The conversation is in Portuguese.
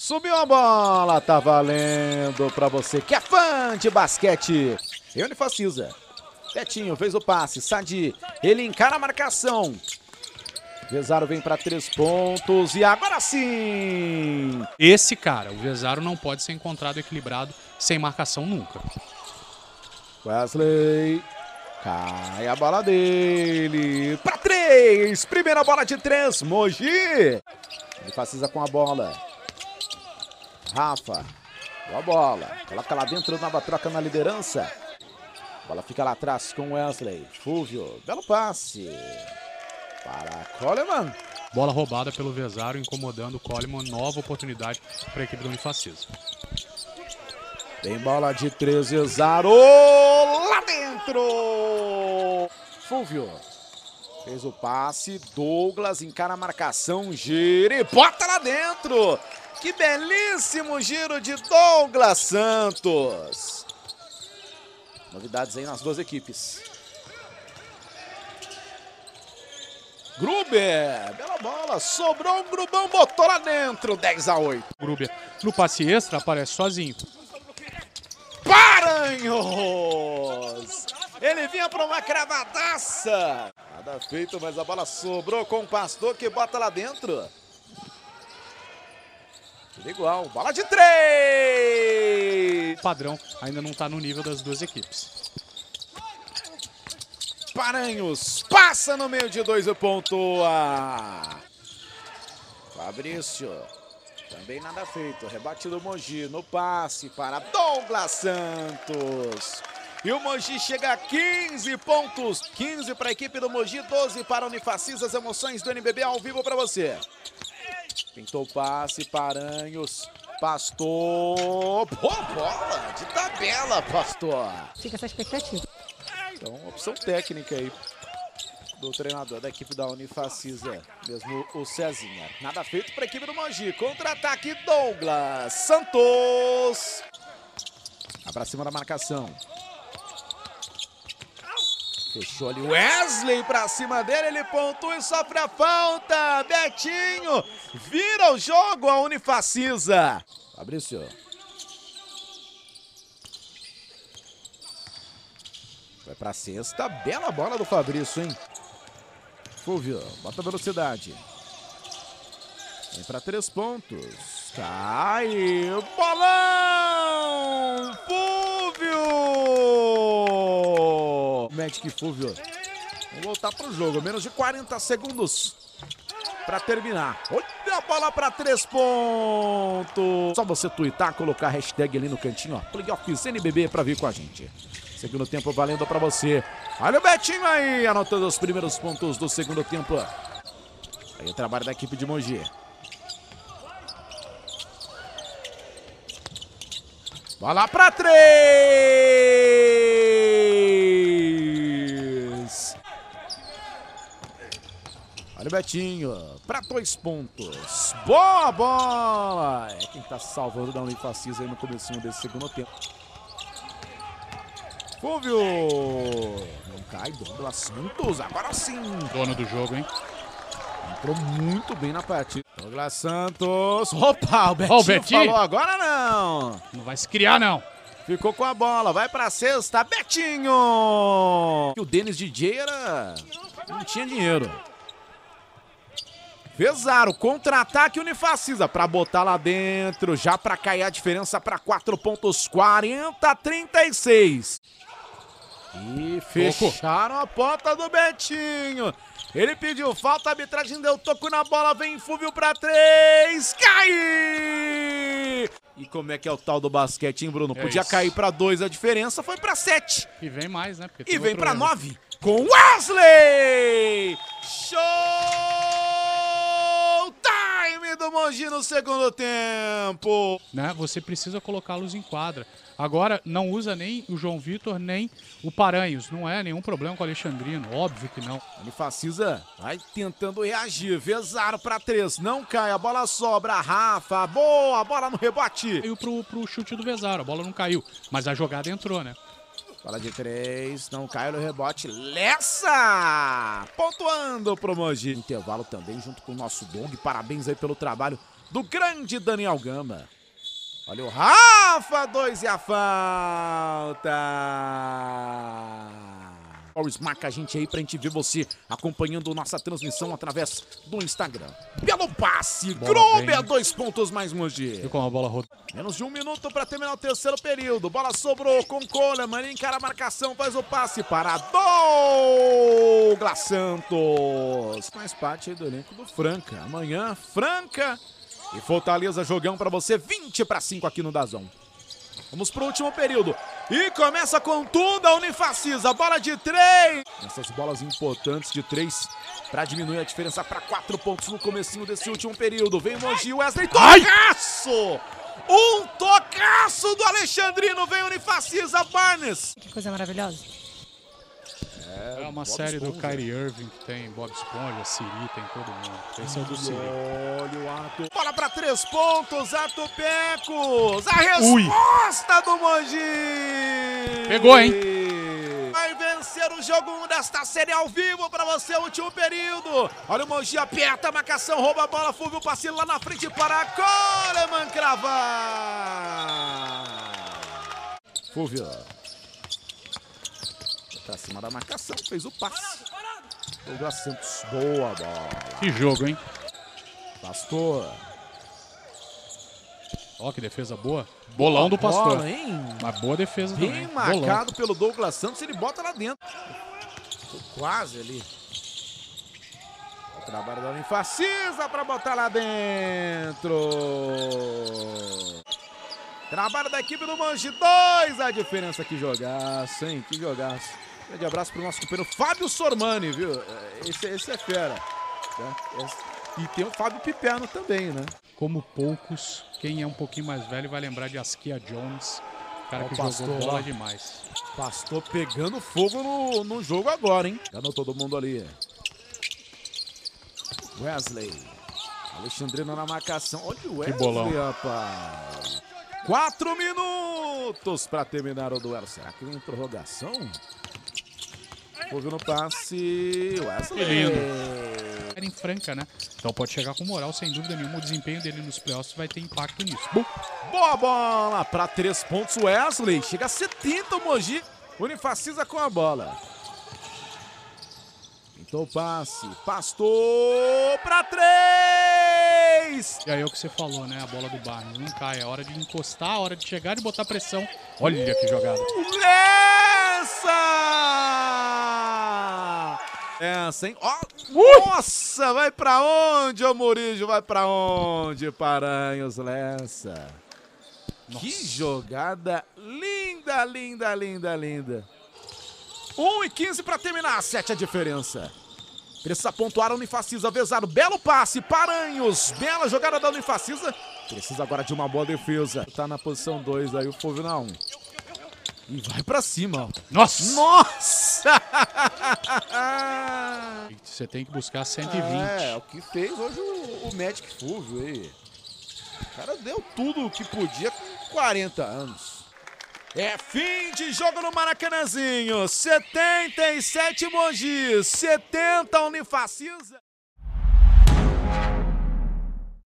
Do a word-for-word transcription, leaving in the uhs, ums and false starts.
Subiu a bola, tá valendo pra você que é fã de basquete. E Unifacisa. Betinho fez o passe, Sadi, ele encara a marcação. Vezaro vem para três pontos e agora sim! Esse cara, o Vezaro, não pode ser encontrado equilibrado sem marcação nunca. Wesley, cai a bola dele, para três, primeira bola de três, Mogi. Ele precisa com a bola. Rafa, boa bola, coloca lá dentro, nova troca na liderança. A bola fica lá atrás com Wesley, Fúvio, belo passe. Para Coleman. Bola roubada pelo Vezaro, incomodando o Coleman. Nova oportunidade para a equipe do Unifacisa. Tem bola de três, Vezaro lá dentro. Fúvio fez o passe. Douglas encara a marcação. Gira e bota lá dentro. Que belíssimo giro de Douglas Santos. Novidades aí nas duas equipes. Gruber, bela bola, sobrou um Grubão, botou lá dentro, dez a oito. Gruber no passe extra aparece sozinho. Paranhos! Ele vinha para uma cravadaça. Nada feito, mas a bola sobrou com o Pastor que bota lá dentro. Tudo igual, bola de três! O padrão ainda não está no nível das duas equipes. Paranhos passa no meio de dois e pontua. Fabrício, também nada feito. Rebate do Mogi no passe para Douglas Santos. E o Mogi chega a quinze pontos. quinze para a equipe do Mogi, doze para a Unifacisa. As emoções do N B B ao vivo para você. Pintou o passe, Paranhos. Pastor. Boa bola de tabela, Pastor. Fica essa expectativa. Então, opção técnica aí do treinador da equipe da Unifacisa, mesmo o Cezinha. Nada feito para a equipe do Mogi. Contra-ataque, Douglas Santos. Vai para cima da marcação. Fechou ali Wesley para cima dele, ele pontua e sofre a falta. Betinho vira o jogo a Unifacisa. Fabrício. Vai pra cesta, bela bola do Fabrício, hein? Fúvio, bota velocidade. Vem pra três pontos. Cai, bolão! Fúvio! Magic Fúvio. Vamos voltar pro jogo, menos de quarenta segundos pra terminar. Olha a bola pra três pontos. Só você tuitar, colocar a hashtag ali no cantinho, ó. Playoffs N B B pra vir com a gente. Segundo tempo valendo para você. Olha o Betinho aí, anotando os primeiros pontos do segundo tempo. Aí o trabalho da equipe de Mogi. Bola para três. Olha o Betinho, para dois pontos. Boa bola. É quem tá salvando da Unifacisa aí no comecinho desse segundo tempo. Fúvio, não cai, Douglas Santos, agora sim. Dono do jogo, hein? Entrou muito bem na partida. Douglas Santos, opa, o Betinho, oh, o Betinho falou agora não. Não vai se criar não. Ficou com a bola, vai pra cesta, Betinho. E o Denis D J era, não tinha dinheiro. Vezaro, contra-ataque Unifacisa para botar lá dentro, já para cair a diferença para quatro pontos, quarenta a trinta e seis. E fecharam a porta do Betinho. Ele pediu falta, a arbitragem deu toco na bola, vem Fúvio para três, cai! E como é que é o tal do basquete, hein, Bruno? É Podia isso. cair para dois, a diferença foi para sete. E vem mais, né? Porque E vem para erro. nove com Wesley! Show! Do Mogi no segundo tempo. Né? Você precisa colocá-los em quadra. Agora, não usa nem o João Vitor, nem o Paranhos. Não é nenhum problema com o Alexandrino, óbvio que não. Unifacisa vai tentando reagir. Vezaro para três, não cai, a bola sobra. Rafa, boa, bola no rebote. Caiu pro, pro chute do Vezaro, a bola não caiu, mas a jogada entrou, né? Bola de três, não cai no rebote. Lessa! Pontuando pro Mogi. Intervalo também junto com o nosso Dong. Parabéns aí pelo trabalho do grande Daniel Gama. Olha o Rafa, dois e a falta. Boris, marca a gente aí pra gente ver você acompanhando nossa transmissão através do Instagram. Belo passe, Grober, dois pontos mais Mogi. Viu como a bola rodou? Menos de um minuto para terminar o terceiro período. Bola sobrou com Coleman, encara a marcação, faz o passe para Douglas Santos. Faz parte aí do elenco do Franca. Amanhã, Franca e Fortaleza, jogão para você, vinte para cinco aqui no Dazon. Vamos pro último período. E começa com tudo a Unifacisa. Bola de três. Essas bolas importantes de três para diminuir a diferença para quatro pontos no comecinho desse último período. Vem Mogi, Wesley, tocaço! Um tocaço do Alexandrino. Vem Unifacisa, Barnes. Que coisa maravilhosa. É uma Bob série do Esponja. Kyrie Irving que tem Bob Esponja, Siri, tem todo mundo. Esse é o do Siri. Olha o Arthur. Bola para três pontos, Arthur Pecos. A Ui. resposta do Mogi. Pegou, hein? Vai vencer o jogo um desta série ao vivo para você, último período. Olha o Mogi, aperta a marcação, rouba a bola, Fulvio passe lá na frente para Coleman cravar. Fulvio. Pra cima da marcação, fez o passe. Douglas Santos, boa bola. Que jogo, hein? Pastor. Ó, que defesa boa. Bolão do Pastor. Bola, hein? Mas boa defesa Bem também. marcado pelo Douglas Santos, ele bota lá dentro. Quase ali. O trabalho da Unifacisa para botar lá dentro. Trabalho da equipe do Mogi, dois a diferença. Que jogaço, hein? Que jogaço. Grande abraço pro nosso companheiro Fábio Sormani, viu? Esse, esse é fera. Né? Esse. E tem o Fábio Piperno também, né? Como poucos, quem é um pouquinho mais velho vai lembrar de Askia Jones. Cara Ó, que o Pastor, jogou bola ó. demais. Pastor pegando fogo no, no jogo agora, hein? Ganhou todo mundo ali. Wesley. Alexandrino na marcação. Olha o Wesley, bolão. rapaz. Quatro minutos para terminar o duelo. Será que vem interrogação? Houve no passe. Wesley. Que lindo. Era em Franca, né? Então pode chegar com moral, sem dúvida nenhuma. O desempenho dele nos playoffs vai ter impacto nisso. Bom, Boa bola para três pontos. Wesley. Chega a setenta o Mogi. Unifacisa com a bola. Então o passe. Pastor para três. e aí é o que você falou, né? A bola do Barnes não cai. É hora de encostar, a hora de chegar e botar pressão. Olha que jogada. Lessa! Essa, hein? Ó, nossa, vai pra onde, ô Murijo? Vai pra onde, Paranhos? Lessa. Que jogada linda, linda, linda, linda. um e quinze pra terminar, sete a diferença. Precisa pontuar a Unifacisa, Vezaro, belo passe, Paranhos, bela jogada da Unifacisa. Precisa agora de uma boa defesa. Tá na posição dois, aí o Fulvio na um. E vai pra cima, ó. Nossa! Nossa! Você tem que buscar cento e vinte. É, o que fez hoje o, o Magic Fulvio aí. O cara deu tudo o que podia com quarenta anos. É fim de jogo no Maracanãzinho. setenta e sete Mogi, setenta Unifacisa.